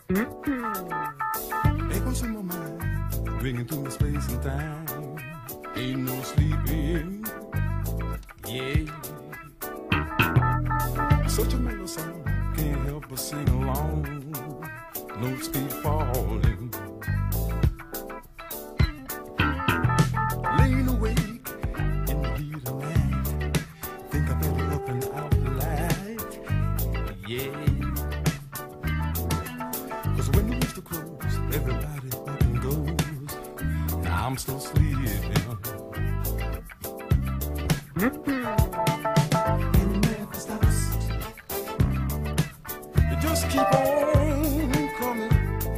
Echoes in my mind, ringing through the space and time. Ain't no sleeping, yeah. Such a mellow song, can't help but sing along. Notes keep falling. Laying awake in the heat of night, think I better up and out the light, yeah. Cause when the rooster crows, everybody up and goes. Now I'm still sleeping. And it never stops. You just keep on coming.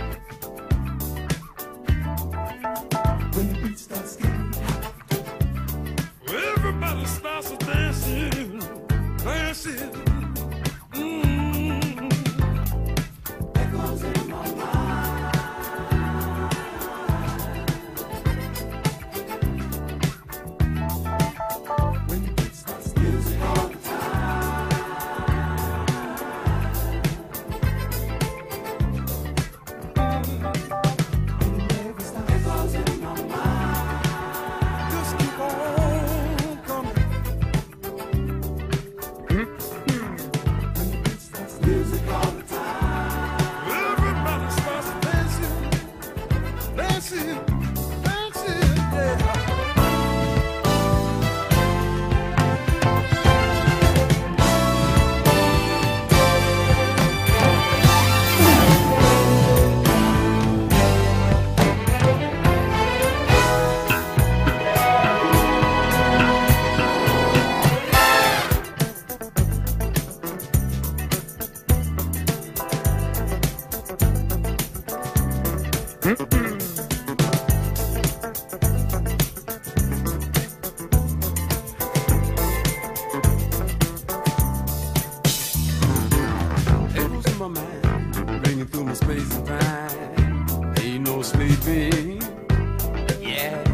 When the beat starts getting hot, everybody starts to dancing, dancing. Echoes in my mind. When the beat starts, music all the time. And it never stops. Echoes in my mind. Just keep on coming. When the beat starts, music all the time. Everybody starts dancing, dancing, dancing, yeah. Echoes in my mind, ringing through my space and time. Ain't no sleeping, yeah.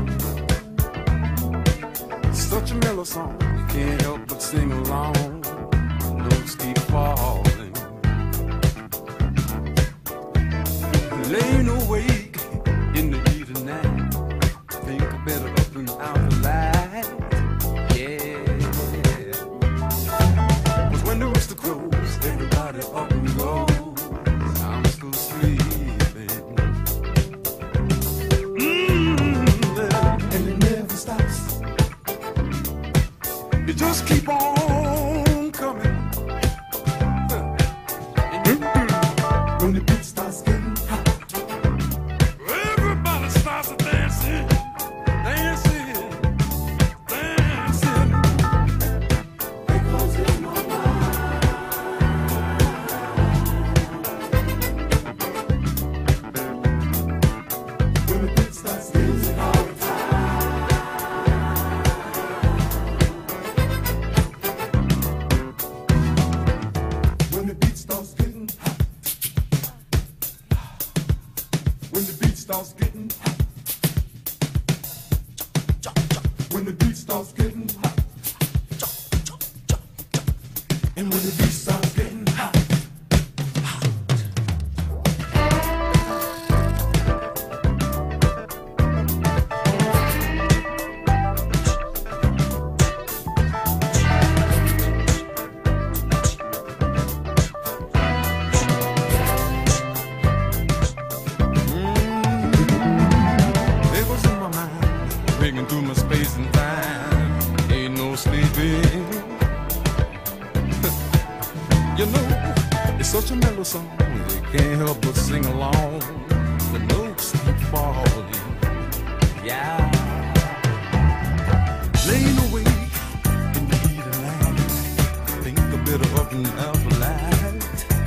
Such a mellow song, you can't help but sing along. Notes keep falling. Laying awake in the heat of night, think I better up and out the light, yeah. Cause when the rooster crows, everybody up and goes. I'm still sleeping. And it never stops. You just keep on coming. When the beat starts getting hot, everybody starts dancing, dancing, dancing. Echoes in my mind. When the beat starts dancing all the time. When the beat starts getting hot. When the beat starts getting hot. When the beat starts getting hot. And when the beat starts getting hot. Echoes in my mind, ringing through my space and time. Ain't no sleeping. You know, it's such a mellow song, you can't help but sing along. The notes keep falling, yeah. Laying awake in the heat of night, think a bit of up and out the light.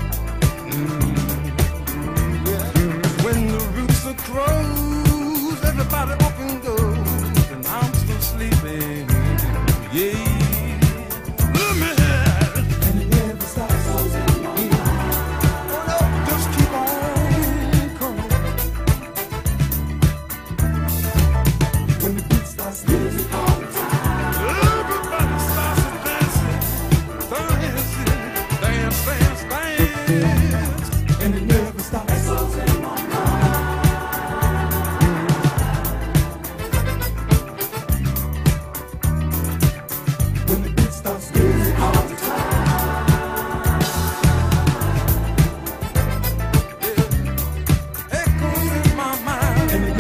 Yeah. When the rooster crows, everybody up and goes, and I'm still sleeping, yeah. Look me here. And it never stops. Just keep on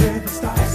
where the stars